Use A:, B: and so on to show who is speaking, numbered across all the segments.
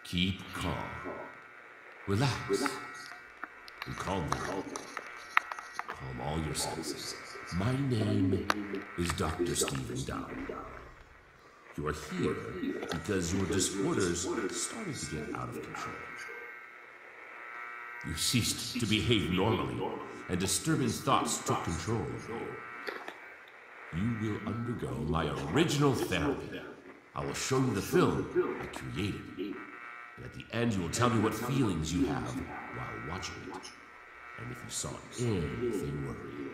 A: Keep calm. Relax. And calm down. Calm all your senses. My name is Dr. Stephen Down. You are here because your disorders started to get out of control. You ceased to behave normally, and disturbing thoughts took control of you. You will undergo my original therapy. I will show you the film I created. And at the end, you will tell me what feelings you have while watching it. And if you saw anything worrying.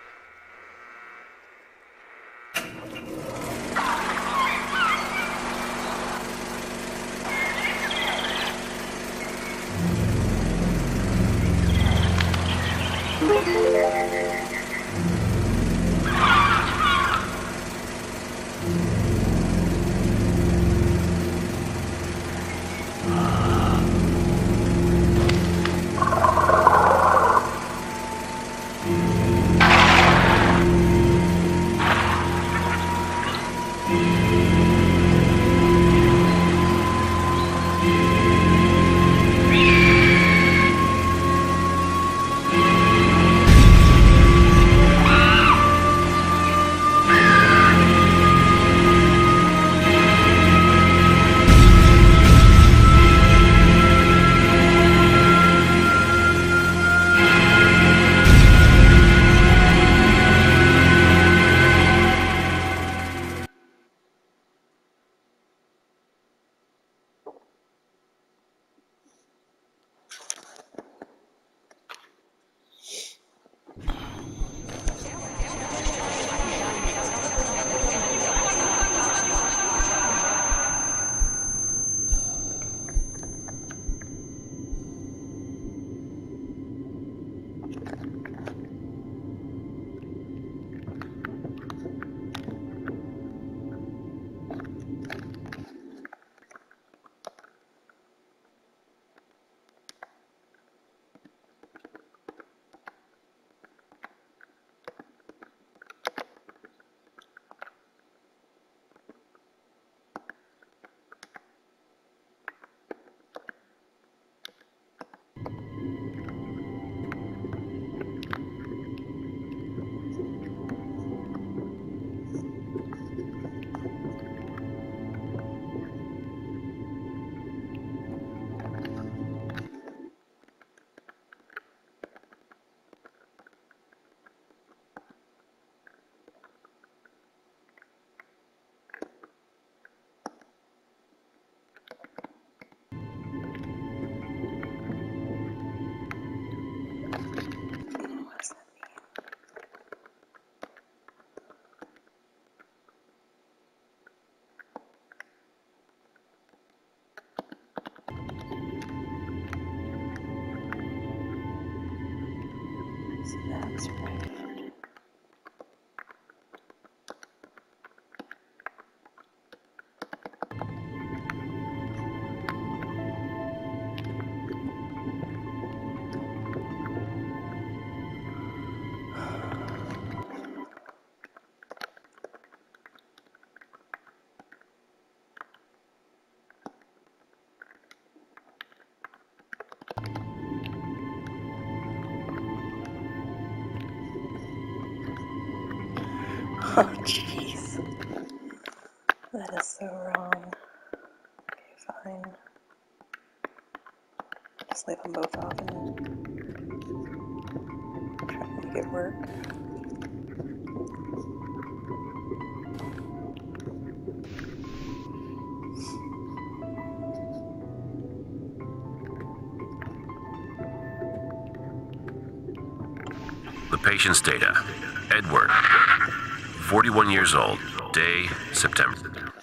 B: That's right. Oh, jeez. That is so wrong. Okay, fine. Just leave them both off and try to make it work.
A: The patient's data. Edward, 41 years old, day, September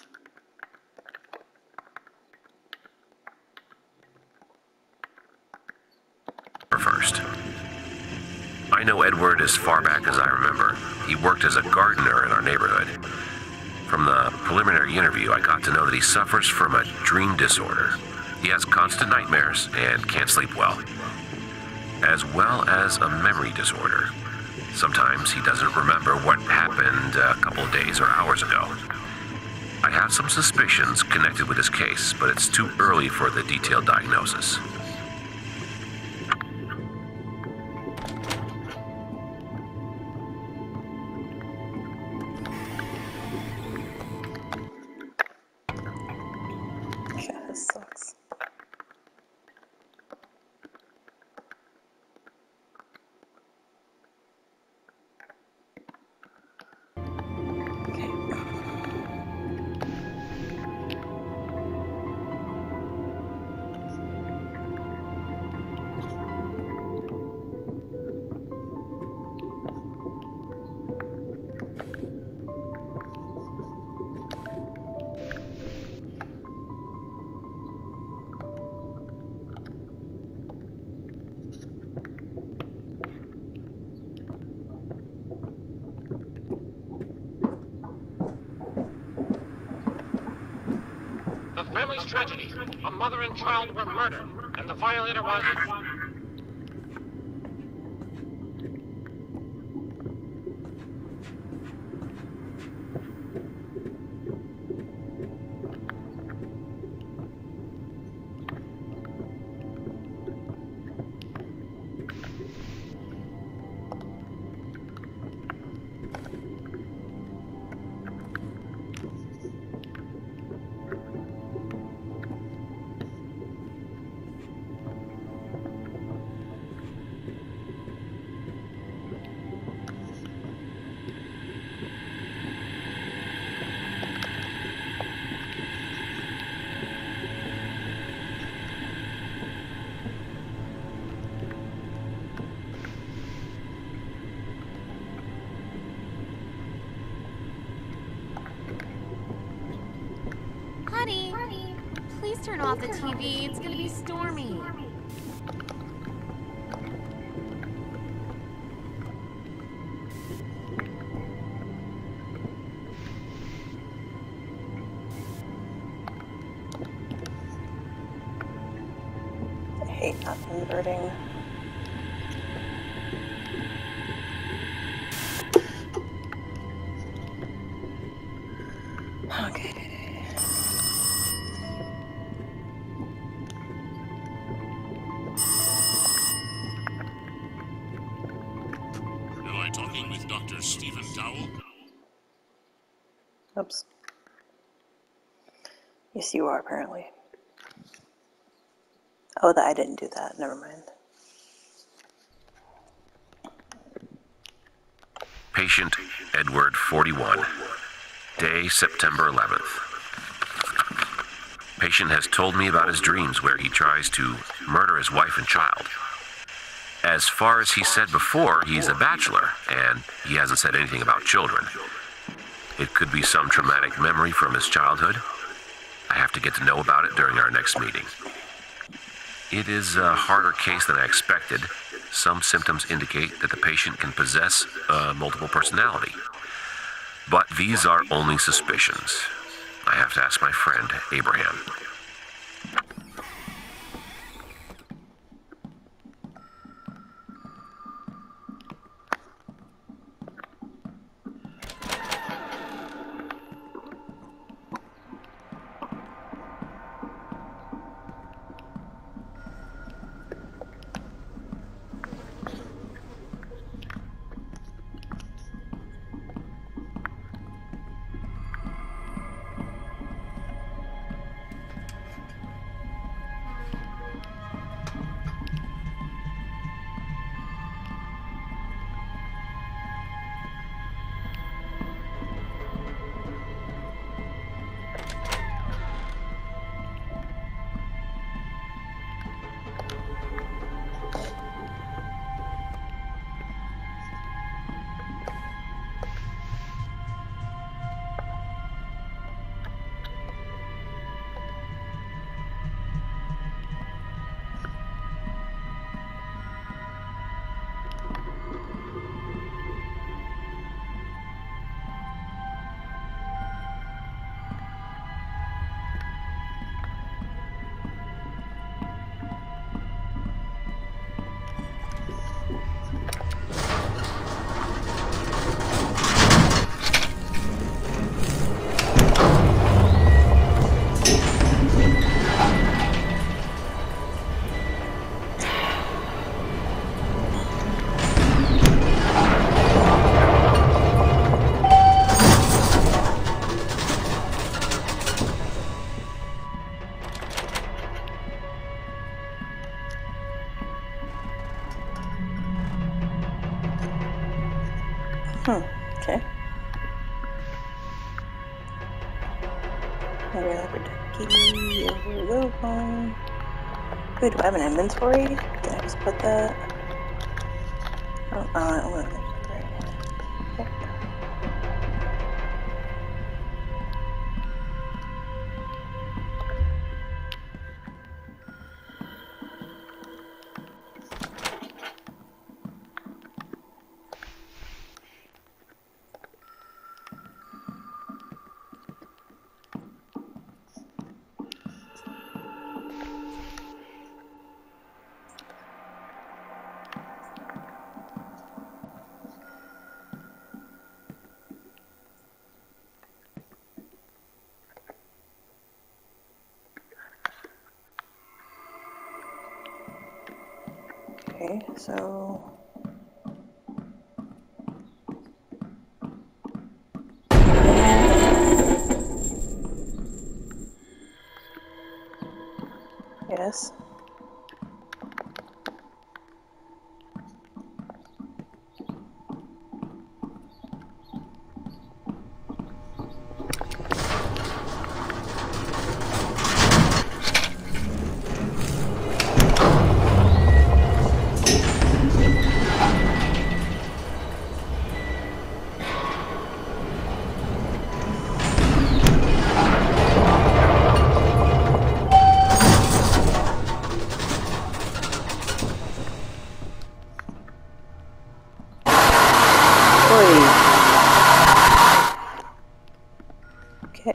A: 1st. I know Edward as far back as I remember. He worked as a gardener in our neighborhood. From the preliminary interview, I got to know that he suffers from a dream disorder. He has constant nightmares and can't sleep well, as well as a memory disorder. Sometimes he doesn't remember what happened a couple of days or hours ago. I I have some suspicions connected with this case, but it's too early for the detailed diagnosis.
B: Yeah, this sucks.
C: The family's tragedy. A mother and child were murdered, and the violator was...
D: Honey, please turn off the TV. It's gonna be stormy.
B: I hate not inverting. Okay.
E: Am I talking with Dr. Stephen Dowell?
B: Oops. Yes, you are, apparently. Oh, I didn't do that. Never mind.
A: Patient Edward, 41. Day, September 11th. Patient has told me about his dreams where he tries to murder his wife and child. As far as he said before, he's a bachelor, and he hasn't said anything about children. It could be some traumatic memory from his childhood. I have to get to know about it during our next meeting. It is a harder case than I expected. Some symptoms indicate that the patient can possess multiple personality. But these are only suspicions. I have to ask my friend, Abraham.
B: Okay. Another leopard key. Over the phone. Ooh, do I have an inventory? Can I just put that? Oh, well, there's a gray. Okay. Okay, so yes. Okay.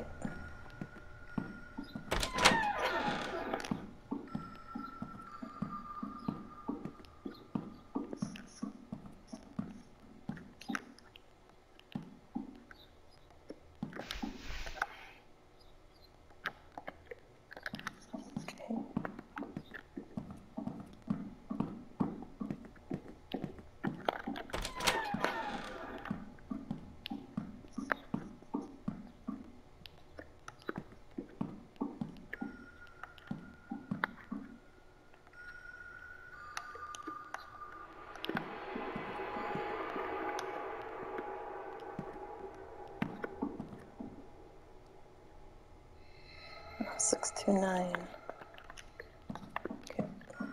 B: Okay. Oh, 629. Okay.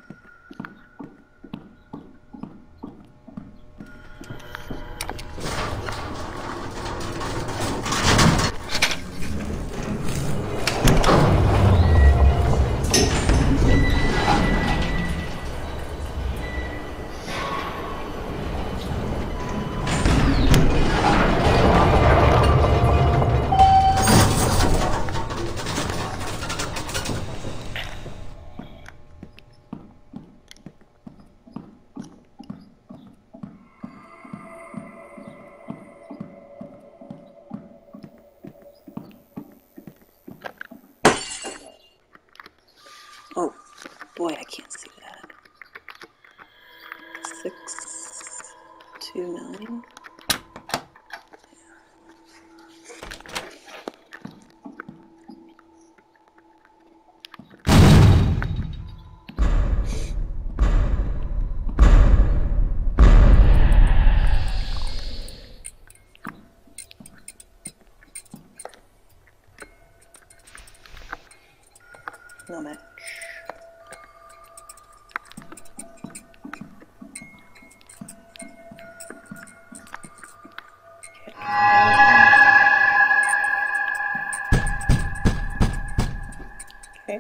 B: Oh, boy, I can't see that. 629. No match. Okay.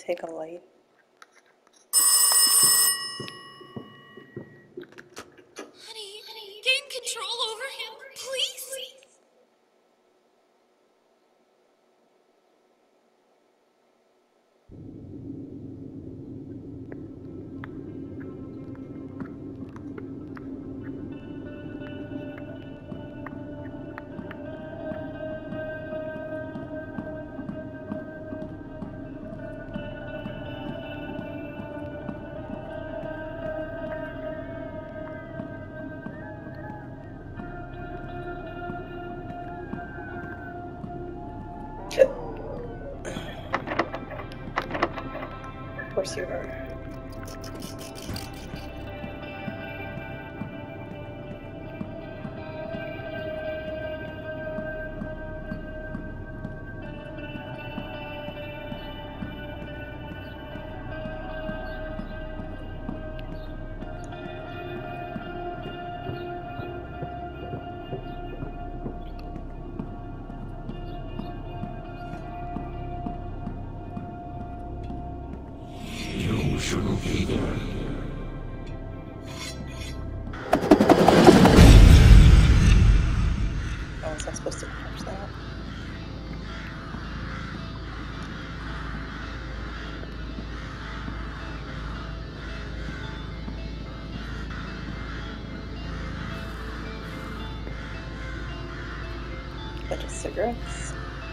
B: take a light.
D: Honey, gain control over him, please.
B: Of course you are.
E: You shouldn't be there.
B: Oh, was I supposed to touch that? Bunch of cigarettes.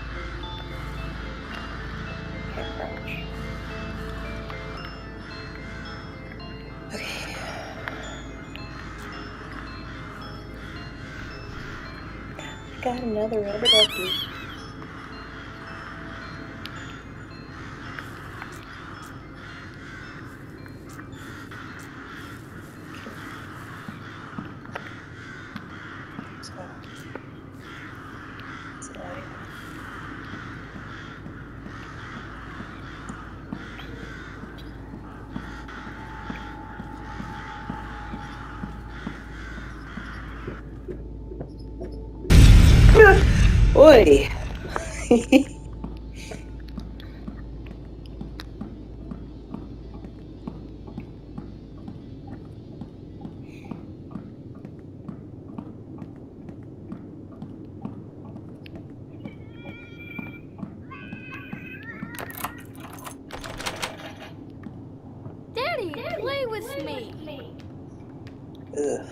B: Can't crouch. Okay. Got another rubber ducky. So, it's a light. Oi!
D: Daddy, play with me.
B: Ugh.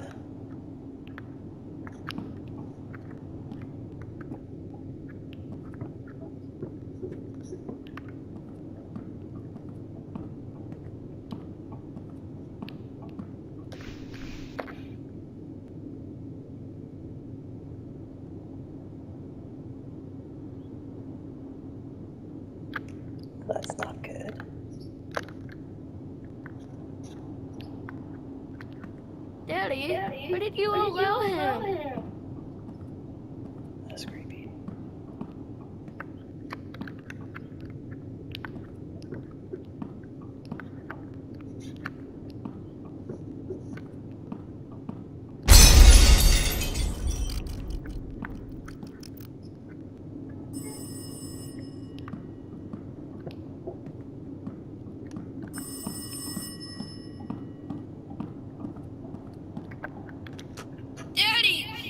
B: That's not good.
D: Daddy, why did you allow him?
B: That's creepy.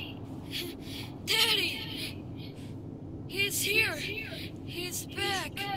D: Daddy! He's here. He's back.